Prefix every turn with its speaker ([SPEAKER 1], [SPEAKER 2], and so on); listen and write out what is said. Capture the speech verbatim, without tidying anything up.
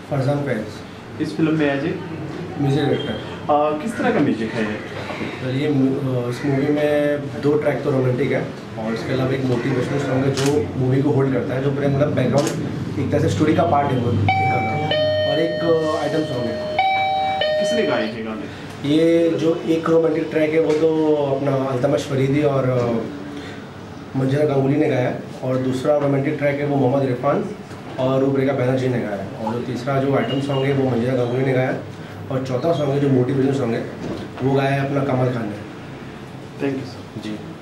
[SPEAKER 1] फरजान फैज।
[SPEAKER 2] इस फिल्म में Ajay
[SPEAKER 1] music director.
[SPEAKER 2] किस तरह का म्यूजिक है ये?
[SPEAKER 1] तो ये इस मूवी में दो ट्रैक तो रोमांटिक है और इसके अलावा एक मोटिवेशनल सॉन्ग है जो मूवी को होल्ड करता है, जो पूरे मतलब बैकग्राउंड एक तरह से स्टोरी का पार्ट है वो एक गाना, और एक आइटम सॉन्ग है।
[SPEAKER 2] किसने गाए थे गाने?
[SPEAKER 1] ये जो एक रोमांटिक ट्रैक है वो तो अपना अल्तमश फरीदी और मंजिला गांगुली ने गाया, और दूसरा रोमांटिक ट्रैक है वो मोहम्मद इरफान और रूपरेखा बैनर्जी ने गाया, और जो तीसरा जो आइटम सॉन्ग है वो मंजिला गांगुली ने गाया, और चौथा सॉन्ग है जो मोटिवेशन सॉन्ग है वो गाया है अपना कमल खान ने।
[SPEAKER 2] Thank you sir.
[SPEAKER 1] जी।